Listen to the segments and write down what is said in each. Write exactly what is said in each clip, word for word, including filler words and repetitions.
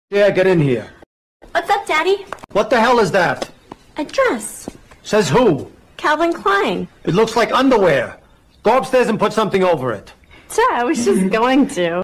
Yeah, get in here. What's up, Daddy? What the hell is that? A dress. Says who? Calvin Klein. It looks like underwear. Go upstairs and put something over it. Sure, I was just going to.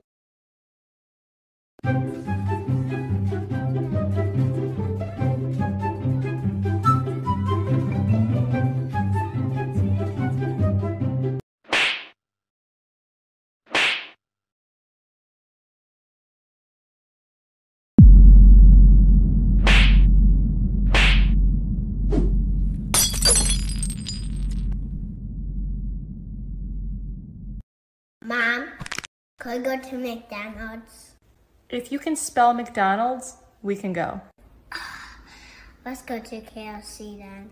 Mom, could I go to McDonald's? If you can spell McDonald's, we can go. Let's go to K F C then.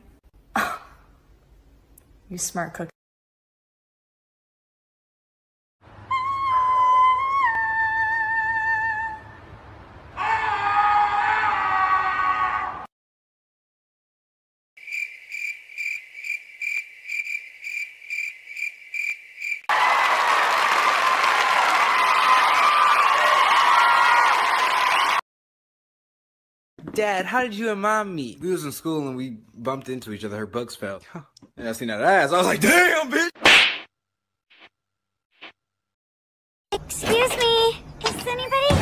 You smart cookie. Dad, how did you and Mom meet? We was in school and we bumped into each other. Her bugs fell. And I seen that ass. I was like, damn, bitch! Excuse me, is anybody